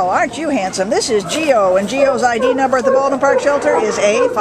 aren't you handsome? This is Geo, and Geo's ID number at the Baldwin Park shelter is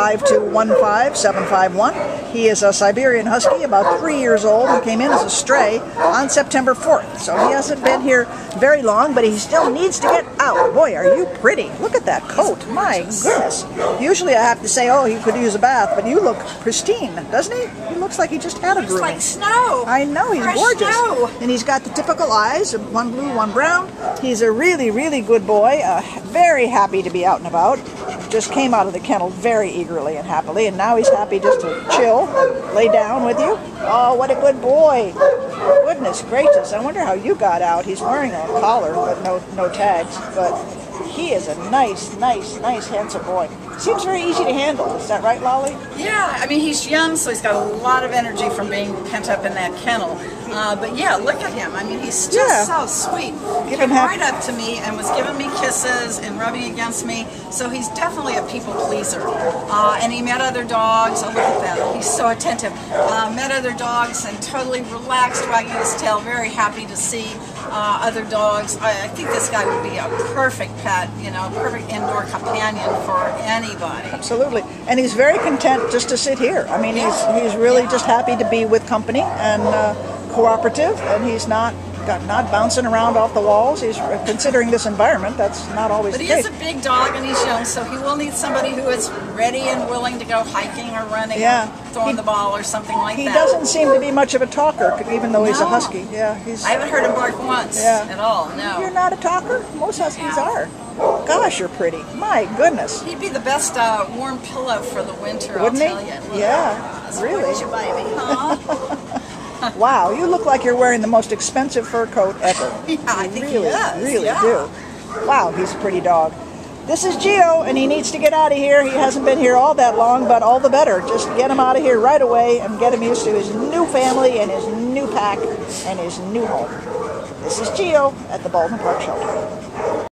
A5215751. He is a Siberian Husky, about 3 years old, who came in as a stray on September 4th. So he hasn't been here very long, but he still needs to get out. Boy, are you pretty. Look at that coat. My goodness. Usually I have to say, oh, he could use a bath, but you look pristine, doesn't he? He looks like he just had a grooming. Looks like snow. I know, he's gorgeous. Snow. And he's got the typical eyes, one blue, one brown. He's a really, really good boy. Very happy to be out and about. Just came out of the kennel very eagerly and happily, and now he's happy just to chill and lay down with you. Oh, what a good boy. Goodness gracious, I wonder how you got out. He's wearing a collar, but no tags. But he is a nice, handsome boy. Seems very easy to handle. Is that right, Lolly? Yeah, I mean, he's young, so he's got a lot of energy from being pent up in that kennel. But yeah, look at him. I mean, he's just so sweet. He came right up to me and was giving me kisses and rubbing against me. So he's definitely a people pleaser. And he met other dogs. Oh, look at that. He's so attentive. Met other dogs and totally relaxed, wagging his tail, very happy to see other dogs. I think this guy would be a perfect pet, you know, perfect indoor companion for anybody. Absolutely. And he's very content just to sit here. I mean, he's really just happy to be with company and cooperative, and he's not bouncing around off the walls. He's considering this environment. That's not always the case. But he is a big dog and he's young, so he will need somebody who is ready and willing to go hiking or running or throwing the ball or something like that. He doesn't seem to be much of a talker, even though he's a husky. Yeah, I haven't heard him bark once at all, no. You're not a talker? Most huskies are. Gosh, you're pretty. My goodness. He'd be the best warm pillow for the winter, Wouldn't I'll tell he? you. Yeah, really. You baby, huh? Wow, you look like you're wearing the most expensive fur coat ever. Yeah, I think really, he does. really do. Wow, he's a pretty dog. This is Geo, and he needs to get out of here. He hasn't been here all that long, but all the better. Just get him out of here right away and get him used to his new family and his new pack and his new home. This is Geo at the Baldwin Park shelter.